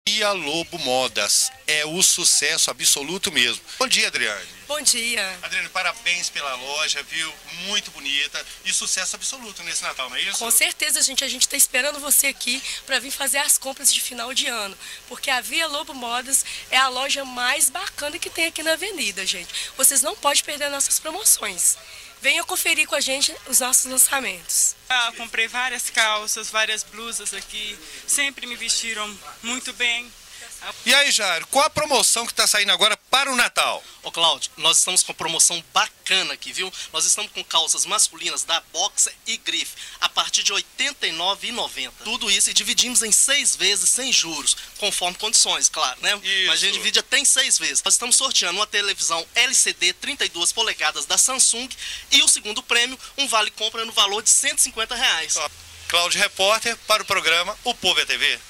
Via Lobo Modas, é o sucesso absoluto mesmo. Bom dia, Adriane. Bom dia. Adriane, parabéns pela loja, viu? Muito bonita e sucesso absoluto nesse Natal, não é isso? Com certeza, gente. A gente está esperando você aqui para vir fazer as compras de final de ano. Porque a Via Lobo Modas é a loja mais bacana que tem aqui na avenida, gente. Vocês não podem perder nossas promoções. Venha conferir com a gente os nossos lançamentos. Comprei várias calças, várias blusas aqui. Sempre me vestiram muito bem. E aí, Jairo, qual a promoção que está saindo agora para o Natal? Ô Cláudio, nós estamos com uma promoção bacana aqui, viu? Nós estamos com calças masculinas da Boxer e Grife, a partir de R$ 89,90. Tudo isso e dividimos em 6 vezes sem juros, conforme condições, claro, né? Isso. Mas a gente divide até em 6 vezes. Nós estamos sorteando uma televisão LCD 32 polegadas da Samsung e o segundo prêmio, um vale-compra no valor de R$ 150. Cláudio, repórter para o programa O Povo é TV.